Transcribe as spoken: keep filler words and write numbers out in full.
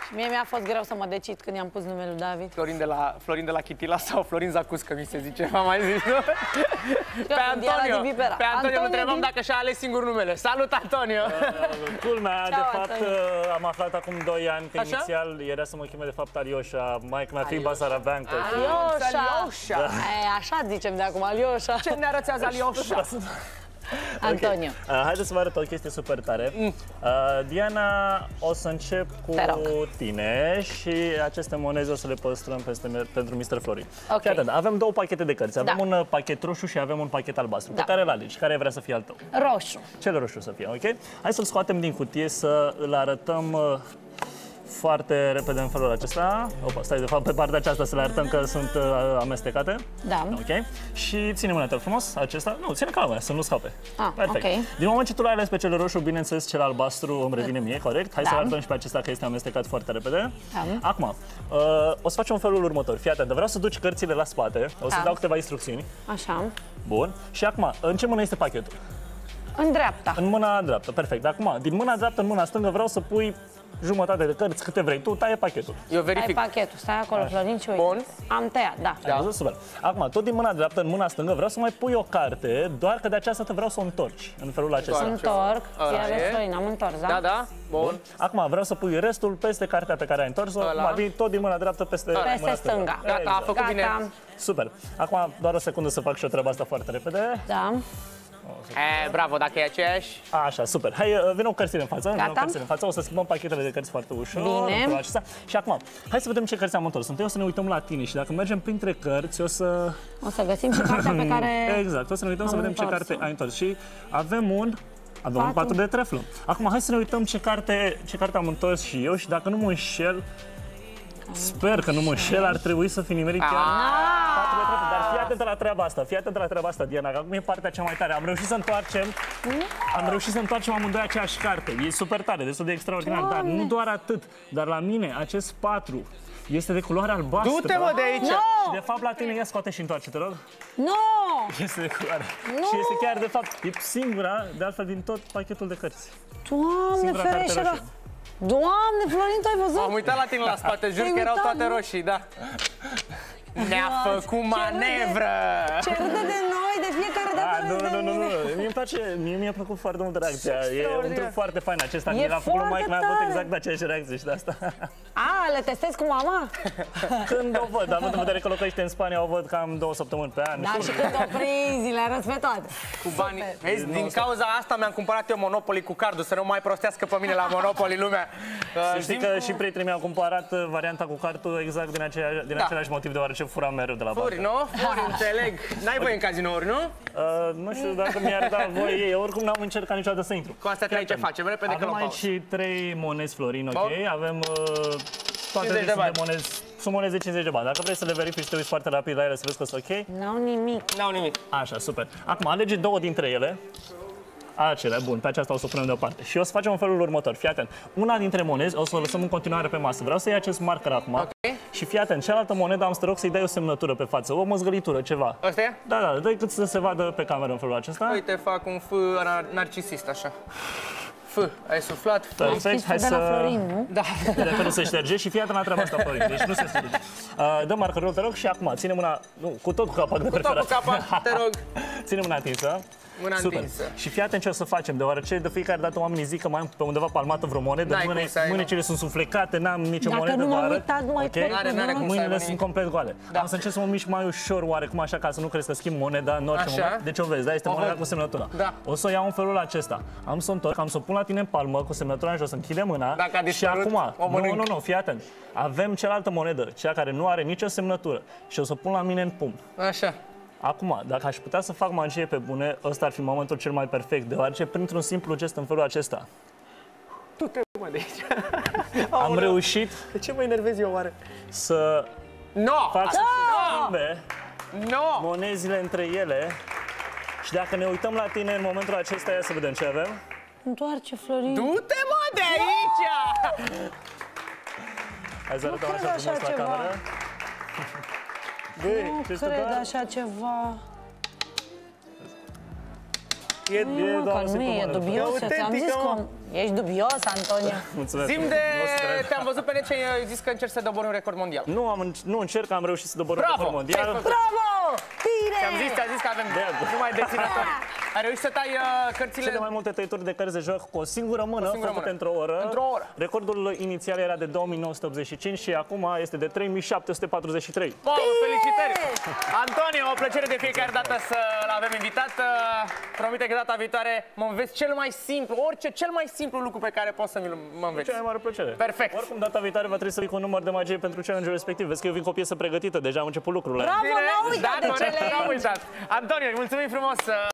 Și mie mi-a fost greu să mă decid când i-am pus numele lui David. Florin de la, Florin de la Chitila sau Florin Zacuscă, mi se zice, v-am mai zis, nu? Pe Antonio, pe Antonio îl întrebăm dacă și-a ales singur numele. Salut, Antonio! Culmea, de fapt, Antonio. am aflat acum doi ani că Așa? inițial era să mă cheme de fapt Alioșa, maică mea fi basarabeancă. Alioșa! Alioșa. E, așa zicem de acum, Alioșa. Ce ne arățează Alioșa? Antonio. Okay. Uh, haideți să vă arăt o chestie super tare. Mm. Uh, Diana, o să încep cu tine și aceste monede o să le păstrăm peste, pentru mister Florin. Okay. Atent, avem două pachete de cărți. Avem Da. un pachet roșu și avem un pachet albastru. Da. Pe care îl alegi? Care vrea să fie al tău? Roșu. Cel roșu să fie, ok? Hai să-l scoatem din cutie, să îl arătăm uh, foarte repede în felul acesta. Opa, stai, de fapt, pe partea aceasta să le arătăm că sunt uh, amestecate. Da. Ok? Și ține mâna frumos, acesta. Nu, ține calma, să nu scape. Ah, perfect. okay. Din moment ce tu l-ai ales pe cel roșu, bineînțeles, cel albastru îmi revine mie, corect? Hai Da. să arătăm și pe acesta că este amestecat foarte repede. Da. Acum, uh, o să facem felul următor. Fii atent, vreau să duci cărțile la spate. O să Da. dau câteva instrucțiuni. Așa. Bun. Și acum, în ce mână este pachetul? În dreapta. În mâna dreaptă, perfect. Acum, din mâna dreaptă în mâna stângă vreau să pui jumătate de cărți, câte vrei tu, taie pachetul. Eu Ai verific. pachetul, stai acolo, Florin, și uite. Bun. Am tăiat, da. Da. Văzut? Super. Acum, tot din mâna dreaptă în mâna stângă vreau să mai pui o carte, doar că de aceasta te vreau să o întorci în felul acesta. Întorc. Ăla Ți-a e. vezi, Florin, am întors, da? Da, da. Bun. Acum vreau să pui restul peste cartea pe care ai întors-o, Ăla. acum vii tot din mâna dreaptă peste, Peste mâna stânga. Gata, a făcut bine. Gata. Super. Acum doar o secundă să fac și o treaba asta foarte repede. Da. E, bravo, dacă e aceeași. Așa, super. Hai, vină cărțile în față. Vină cărțile în față. O să schimbăm pachetele de cărți foarte ușor. Bine. în felul acesta. Și acum, hai să vedem ce cărți am întors. Întâi o să ne uităm la tine și dacă mergem printre cărți, o să... O să găsim și cartea pe care... Exact, o să ne uităm am să vedem ce întors-o. carte ai întors. Și avem un... Avem un Patru. patru de treflă. Acum, hai să ne uităm ce carte, ce carte am întors și eu și dacă nu mă înșel, sper că nu mă înșel, ar trebui să fi nimerit chiar patru de treflă. Dar fii atent la treaba asta, fii atent la treaba asta, Diana, că acum e partea cea mai tare. Am reușit să întoarcem, am reușit să întoarcem amândoi aceeași carte. E super tare, destul de extraordinar, dar nu doar atât. Dar la mine, acest patru este de culoare albastră. Du-te, mă, de aici! No! Și de fapt la tine, ia scoate și întoarce, te rog. No! Este de culoare. Nu! Și este chiar, de fapt, e singura, de altfel, din tot pachetul de cărți. Doamne, Singura carte ferește, roșie. Doamne, Florin, tu ai văzut? Am uitat la tine la spate, jur Te-ai că erau uitat, toate nu? roșii, da. Ne-a Doamne, făcut ce manevră! Ce râde de noi, de fiecare dată Ah, nu, râde nu, de nu, nu, mine. nu. Mie îmi place, mie mi-a plăcut foarte mult reacția. E un extraordinar. truc foarte fain acesta. E Mi l-a făcut foarte Mike, mi-a avut tare. exact aceeași reacție și de asta. A, le testezi cu mama? Când o văd, având în vedere că locuiește în Spania, o văd cam două săptămâni pe an. Da, și când o prinzi, le arăți pe toate. Cu banii. Vezi, din cauza asta mi-am cumpărat eu Monopoly cu cardul, să nu mai prostească pe mine la Monopoly lumea. Să știi că și prietenii mei au cumpărat varianta cu cardul exact din, aceea, din Da. același motiv, deoarece furam mereu de la Furi, bancă. nu? Furi, înțeleg. N-ai voie în cazinouri, nu? Uh, nu știu dacă mi-ar da voie ei, oricum n-am încercat niciodată să intru. Cu astea trei ce facem? Repede că Avem luăm aici pauză. trei monezi, Florin, ok? Bun. Avem uh, toate cincizeci de sunt bani. de monezi, sunt monezi de cincizeci de bani. Dacă vrei să le verifici, te uiți foarte rapid la ele să vezi că sunt ok. N-au nimic. N-au nimic. Așa, super. Acum, alege două dintre ele. Acelea, bun, pe aceasta o să o punem deoparte. Și o să facem în felul următor, fii atent. Una dintre monezi o să o lăsăm în continuare pe masă. Vreau să iei acest marker acum. Ok. Și fii atent, cealaltă monedă am să te rog să-i dai o semnătură pe față, o măzgălitură, ceva. Ăsta e? Da, da, dă-i cât să se vadă pe cameră în felul acesta. Uite, fac un F nar- narcisist, așa. F, ai suflat, F. Perfect, hai de la să... Florin, nu? Da. Telefonul se șterge și fii atent la treaba asta, Florin, deci nu se șterge. Uh, dă markerul, te rog, și acum, ține mâna, nu, cu tot cu capac de Cu tot cu preferat. capac, te rog. Ține mâna atinsă. Mâna Super. întinsă. Și fii atent ce o să facem, deoarece de fiecare dată oamenii zic că mai am pe undeva palmată vreo monedă, N-ai mâine, cum să ai, nu? mâinile sunt suflecate, n-am nicio Dacă monedă, nu vă m-am arăt. uitat, nu mai Ok? pot. N-are, n-are cum să Mâinile aibă sunt nimic. complet goale. Da. Am să încerc să mă mișc mai ușor oarecum așa ca să nu crezi că schimb moneda în orice Așa. moment. Deci o vezi, da, este O moneda văd. cu semnătura. Da. O să o iau în felul acesta. Am să o întorc, am să o pun la tine în palmă cu semnătura în jos, închide mâna. Dacă a și dispărut, acum, o nu, mănânc. nu, nu, fii atent. Avem cealaltă monedă, cea care nu are nicio semnătură și o să o pun la mine în pumn. Așa. Acum, dacă aș putea să fac magie pe bune, ăsta ar fi momentul cel mai perfect, deoarece printr-un simplu gest în felul acesta Tu te mă de aici. am reușit De ce mă enervez eu oare? să No! fac să No! schimbe No! monezile între ele și dacă ne uităm la tine în momentul acesta, ia să vedem ce avem. Întoarce, Florin. Du-te, mă, de aici! Hai să arătăm cred așa așa frumos la ceva. cameră. Băi, Nu ce cred stătea? așa ceva. E, e, Nu, mă, doamne, că nu e se comoară. dubios, ți-am zis autentică, că mă. Ești dubios, Antonio. Mulțumesc. Zim de... Nu o să cred. Te-am văzut pe net și ai zis că încerci să dobori un record mondial. Nu, am, înc- nu încerc, am reușit să dobor un Bravo! record mondial. Ce-ai făcut? Bravo! Bine! Ți-am zis, ți-am zis că avem numai deținători. Ai reușit să tai uh, cărțile... Cele mai multe tăituri de cărți de joc cu o singură mână, singură făcute mână. într-o oră. Într-o oră. Recordul inițial era de două mii nouă sute optzeci și cinci și acum este de trei mii șapte sute patruzeci și trei. Wow, felicitări! Antonio, o plăcere de fiecare dată să-l avem invitat. Promite că data viitoare mă înveți cel mai simplu, orice, cel mai simplu lucru pe care poți să mi-l mă înveți. Cea mai mare plăcere. Perfect. Oricum, data viitoare va trebui să vii cu un număr de magie pentru challenge-ul respectiv. Vezi că eu vin cu o piesă pregătită, deja am început lucrurile. Bravo, Bine? n-am uitat Da, de corect, cele n-am uitat. Antonio, mulțumim frumos!